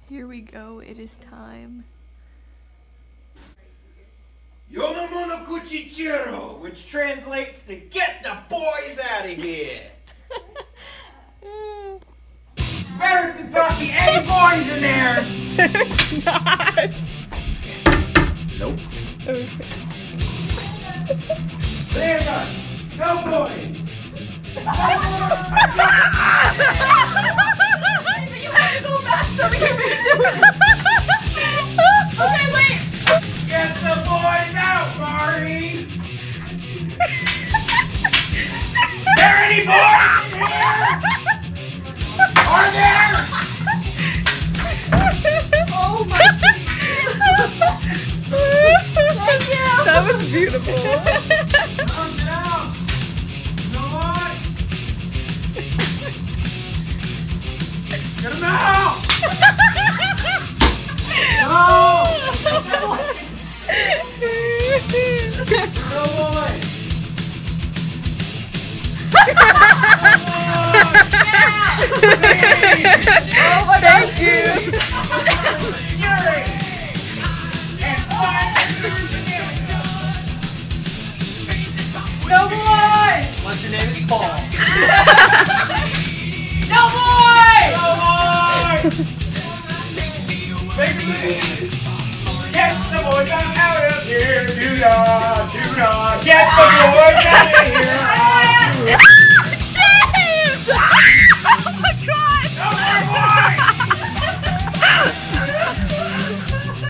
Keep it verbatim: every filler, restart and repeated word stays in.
Here we go, it is time. Yonomono Kuchichiro, which translates to get the boys out of here. Better than fucking any boys in there. There's not. Nope. Okay. There's us. No boys. I think you want to go back so we can redo it. Okay, wait. Get the boys out, Marty. There any boys in here? Are there? Oh my God. Thank you. That was beautiful. Come down. Come on. Get him out. No. No boy. Oh my Thank you. Fury and silence. No boy. What's your name? Is Paul. No boy. No boy. Basically, get the boys out of here, you know.